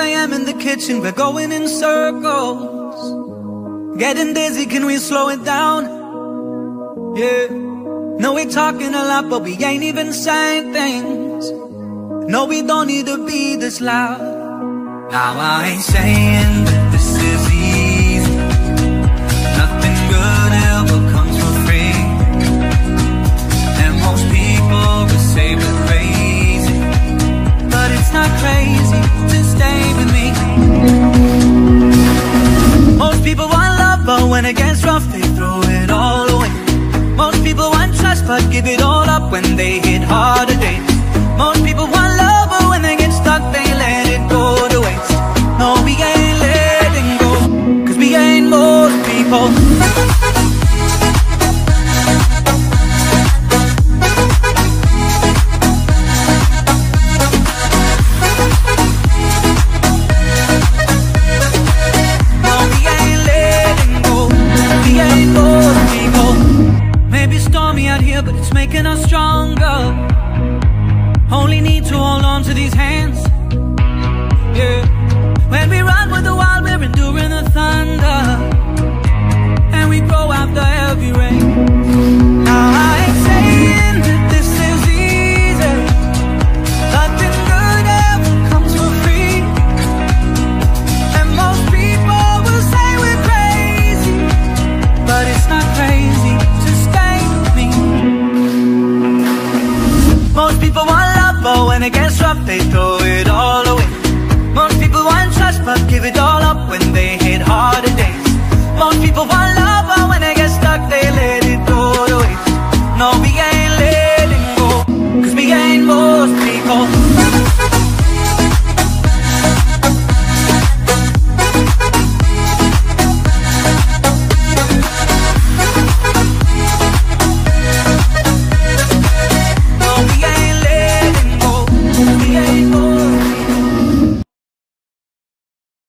a.m. in the kitchen, we're going in circles, getting dizzy, can we slow it down? Yeah. No, we're talking a lot, but we ain't even saying things. No, we don't need to be this loud. Now I ain't saying that this is easy. Nothing good ever comes for free. And most people will say we're crazy, but it's not crazy to stay with me. Most people want love, but when it gets rough, they throw it all away. Most people want trust, but give it all up when they hit harder days. Most people want love, but when they get stuck, they let it go to waste. No, we ain't letting go, 'cause we ain't most people. No, we ain't letting go, we ain't most people. Maybe stormy out here, but it's making us stronger. Only need to hold on to these hands. Yeah. When we run with the wild, we're enduring the thunder, and we grow after every rain. Now I ain't saying that this is easy. Nothing good ever comes for free. And most people will say we're crazy, but it's not crazy to stay with me. Most people want love, but when it gets rough, they throw it all away. Most people want trust, but give it all up when they hit harder days. Most people want love, but when they get stuck, they let it go to waste. No, we